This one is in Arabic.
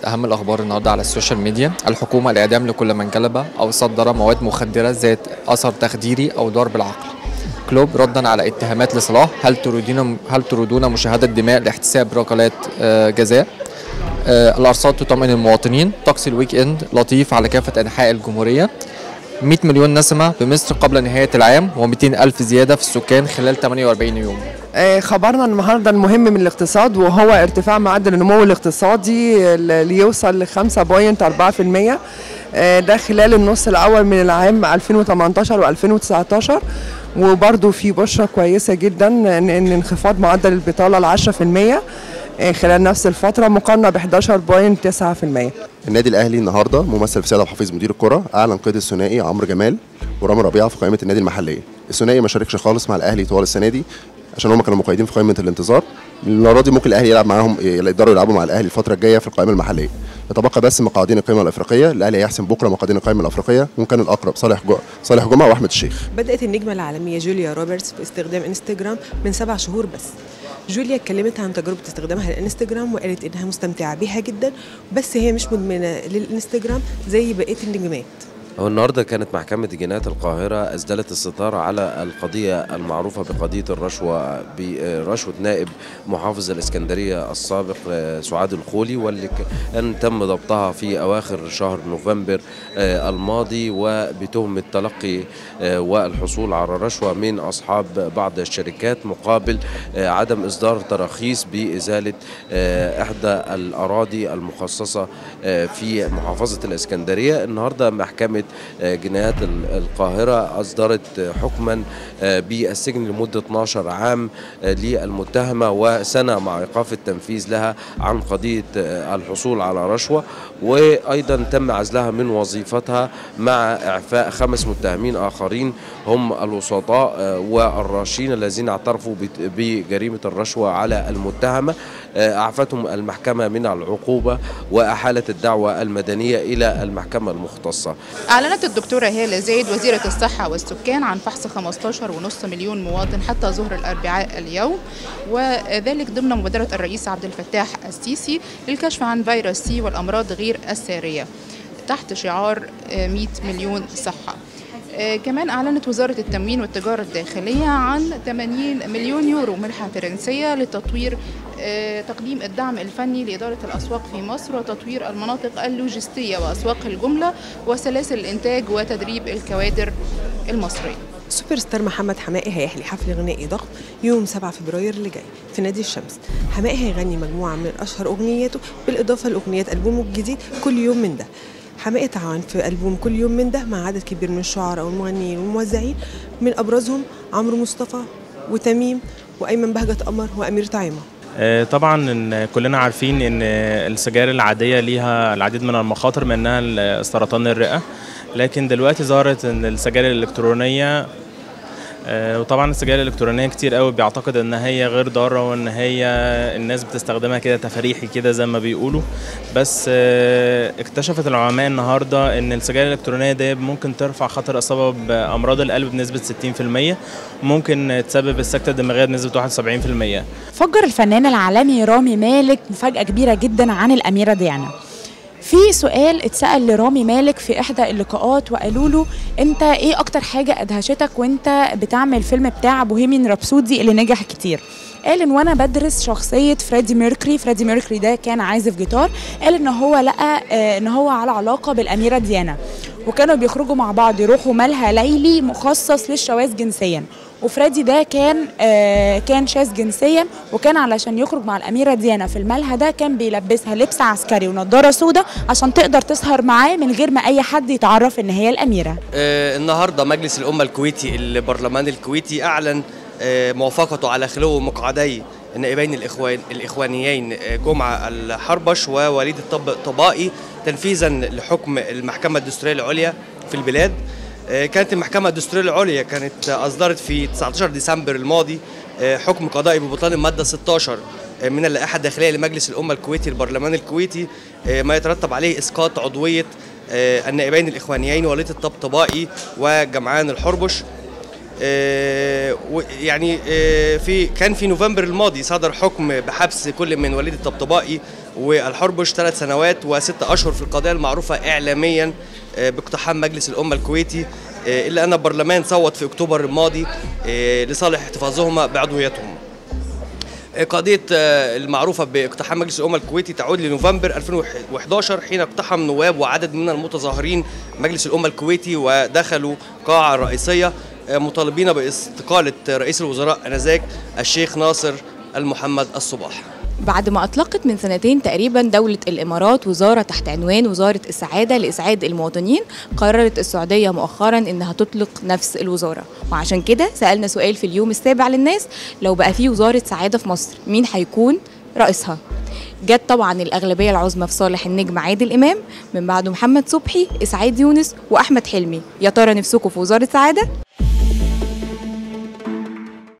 أهم الأخبار النهاردة على السوشيال ميديا. الحكومة الإعدام لكل من جلب أو صدر مواد مخدرة ذات أثر تخديري أو ضرب العقل. كلوب ردا على اتهامات لصلاح، هل تريدون مشاهدة دماء لاحتساب ركلات جزاء؟ الأرصاد تطمئن المواطنين. طقس الويك إند لطيف على كافة أنحاء الجمهورية. 100 مليون نسمة بمصر قبل نهاية العام، و200 ألف زيادة في السكان خلال 48 يوم. خبرنا النهارده المهم من الاقتصاد، وهو ارتفاع معدل النمو الاقتصادي ليوصل ل 5.4%. ده خلال النص الأول من العام 2018 و2019. وبرضو في بشرة كويسة جدا إن انخفاض معدل البطالة ل 10% خلال نفس الفترة مقارنة ب 11.9%. النادي الأهلي النهارده ممثل في سيد عبد الحفيظ مدير الكرة أعلن قيد الثنائي عمرو جمال ورامي ربيعة في قائمة النادي المحلية. الثنائي ما شاركش خالص مع الأهلي طوال السنة دي عشان هم كانوا مقيدين في قائمة الانتظار. المرة دي ممكن الأهلي يلعب معاهم، يقدروا يلعبوا مع الأهلي الفترة الجاية في القائمة المحلية. يتبقى بس مقاعدين القائمة الأفريقية. الأهلي هيحسم بكرة مقاعدين القائمة الأفريقية، ممكن الأقرب صالح جمعة وأحمد الشيخ. بدأت النجمة العالمية جوليا روبرتس في استخدام انستجرام من 7 شهور بس. جوليا اتكلمت عن تجربة استخدامها للانستجرام وقالت انها مستمتعة بيها جدا، بس هي مش مدمنة للانستجرام زي بقية النجمات. النهارده كانت محكمة جنايات القاهرة أسدلت الستار على القضية المعروفة بقضية الرشوة برشوة نائب محافظ الإسكندرية السابق سعاد الخولي، واللي كان تم ضبطها في أواخر شهر نوفمبر الماضي، وبتهمة تلقي والحصول على رشوة من أصحاب بعض الشركات مقابل عدم إصدار تراخيص بإزالة إحدى الأراضي المخصصة في محافظة الإسكندرية. النهارده محكمة جنايات القاهرة أصدرت حكما بالسجن لمدة 12 عام للمتهمة وسنة مع إيقاف التنفيذ لها عن قضية الحصول على رشوة، وأيضا تم عزلها من وظيفتها مع إعفاء 5 متهمين آخرين هم الوسطاء والراشين الذين اعترفوا بجريمة الرشوة على المتهمة. أعفتهم المحكمة من العقوبة وأحالت الدعوة المدنية إلى المحكمة المختصة. أعلنت الدكتورة هالة زايد وزيرة الصحة والسكان عن فحص 15.5 مليون مواطن حتى ظهر الأربعاء اليوم، وذلك ضمن مبادرة الرئيس عبد الفتاح السيسي للكشف عن فيروس سي والأمراض غير السارية تحت شعار 100 مليون صحة. كمان أعلنت وزارة التموين والتجارة الداخلية عن 80 مليون يورو منحة فرنسية لتطوير تقديم الدعم الفني لإدارة الأسواق في مصر وتطوير المناطق اللوجستية وأسواق الجملة وسلاسل الإنتاج وتدريب الكوادر المصرية. سوبر ستار محمد حماقي هيحيي حفل غنائي ضخم يوم 7 فبراير اللي جاي في نادي الشمس. حماقي هيغني مجموعة من أشهر أغنياته بالإضافة لأغنيات ألبومه الجديد كل يوم من ده. حماقي تعاون في ألبوم كل يوم من ده مع عدد كبير من الشعراء والمغنيين والموزعين، من أبرزهم عمرو مصطفى وتميم وأيمن بهجت قمر وأمير طعيمة. طبعا إن كلنا عارفين ان السجاير العاديه ليها العديد من المخاطر، منها سرطان الرئه، لكن دلوقتي ظهرت ان السجاير الالكترونيه، وطبعا السجاير الالكترونيه كتير قوي بيعتقد ان هي غير ضاره وان هي الناس بتستخدمها كده تفريحي كده زي ما بيقولوا، بس اكتشفت العلماء النهارده ان السجاير الالكترونيه دي ممكن ترفع خطر الاصابه بامراض القلب بنسبه 60%، وممكن تسبب السكته الدماغيه بنسبه 71%. فجر الفنان العالمي رامي مالك مفاجاه كبيره جدا عن الاميره ديانا. في سؤال اتسأل لرامي مالك في إحدى اللقاءات وقالوا له أنت إيه أكتر حاجة أدهشتك وأنت بتعمل فيلم بتاع بوهيميان رابسودي اللي نجح كتير؟ قال إن وأنا بدرس شخصية فريدي ميركوري ده كان عازف جيتار، قال إن هو لقى إن هو على علاقة بالأميرة ديانا، وكانوا بيخرجوا مع بعض يروحوا ملهى ليلي مخصص للشواذ جنسيا، وفريدي ده كان شاذ جنسيا، وكان علشان يخرج مع الأميرة ديانا في الملهى ده كان بيلبسها لبس عسكري ونضارة سوداء عشان تقدر تسهر معاه من غير ما أي حد يتعرف إن هي الأميرة. النهارده مجلس الأمة الكويتي البرلمان الكويتي أعلن موافقته على خلو مقعدي النائبين الإخوانيين جمعة الحربش ووليد الطبائي تنفيذا لحكم المحكمة الدستورية العليا في البلاد. كانت المحكمة الدستورية العليا كانت أصدرت في 19 ديسمبر الماضي حكم قضائي ببطلان المادة 16 من اللائحة الداخلية لمجلس الأمة الكويتي البرلمان الكويتي، ما يترتب عليه إسقاط عضوية النائبين الإخوانيين وليد الطبطبائي وجمعان الحربش. يعني كان في نوفمبر الماضي صدر حكم بحبس كل من وليد الطبطبائي والحربش 3 سنوات و6 أشهر في القضية المعروفة إعلاميا باقتحام مجلس الأمة الكويتي، إلا أن البرلمان صوت في أكتوبر الماضي لصالح احتفاظهما بعضويتهم. قضية المعروفة باقتحام مجلس الأمة الكويتي تعود لنوفمبر 2011 حين اقتحم نواب وعدد من المتظاهرين مجلس الأمة الكويتي ودخلوا قاعة رئيسية مطالبين باستقالة رئيس الوزراء آنذاك الشيخ ناصر المحمد الصباح. بعد ما أطلقت من سنتين تقريبا دولة الإمارات وزارة تحت عنوان وزارة السعادة لإسعاد المواطنين، قررت السعودية مؤخرا إنها تطلق نفس الوزارة، وعشان كده سألنا سؤال في اليوم السابع للناس: لو بقى في وزارة سعادة في مصر مين هيكون رئيسها؟ جت طبعا الأغلبية العظمى في صالح النجم عادل إمام، من بعده محمد صبحي، إسعاد يونس وأحمد حلمي. يا ترى نفسكم في وزارة سعادة؟